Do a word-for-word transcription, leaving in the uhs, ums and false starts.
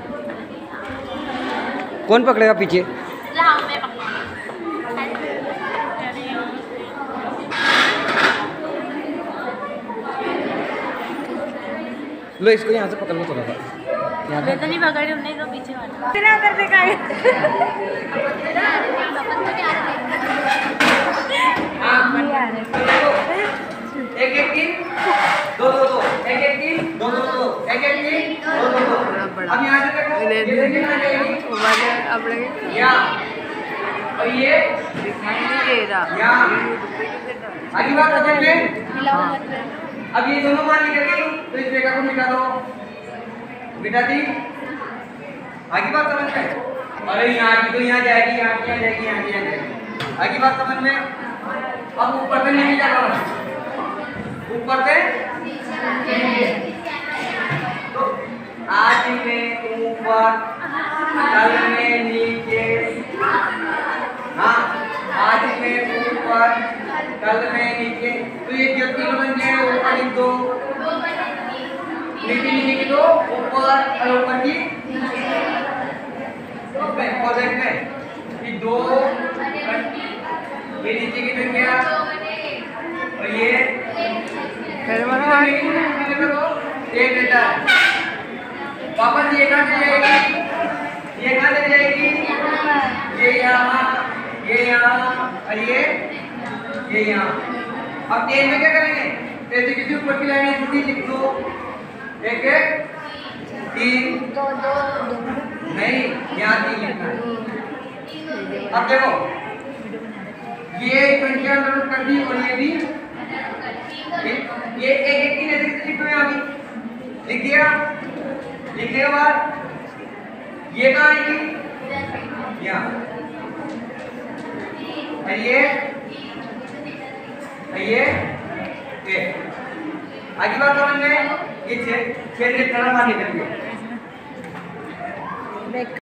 कौन पकड़ेगा पीछे? लो इसको यहाँ से पकड़ लो थोड़ा सा। मैं तो नहीं पकड़ी, उन्हें तो पीछे वाला बिना कर दे का एक एक की दो दो दो एक एक की दो दो दो एक एक की दो दो दो। अब यहाँ से देखो ये देखिए ना जाएगी अब लगे यहाँ और ये दिखाई नहीं दे रहा यहाँ आगे बात समझ में। अब ये दोनों मान निकल गई तो इस रेखा को मिटा दो, मिटा दी। आगे बात समझ में। अरे यहाँ की तो यहाँ जाएगी, यहाँ की यहाँ जाएगी, यहाँ की यहाँ जाएगी। आगे बात समझ में। अब ऊपर से नीचे जाना, ऊपर से तो आज में ऊपर कल में नीचे। हाँ आज में ऊपर कल में नीचे। तो ये जो तीनों बन गए ऊपर की दो, नीचे नीचे की दो, ऊपर और ऊपर की और देखते कि दो ये नीचे की संख्या और ये एक लेटर वापस ये कहाँ से जाएगी, ये कहाँ से जाएगी, ये यहाँ, ये यहाँ और ये ये यहाँ। अब तीन में क्या करेंगे, ऐसे किसी ऊपर की लाइन है लिख दो, एक एक तीन दो दो नहीं यहाँ तीन लिखना है। अब देखो ये संख्या नोट कर दी और ये भी ये एक एक की नजर से लिखो यहाँ भी लिख दिया। लिखने के बाद ये कहाँ आएगी, यहाँ और ये ये ये आगे बात समझ में। ये छेद छेद निकल गया।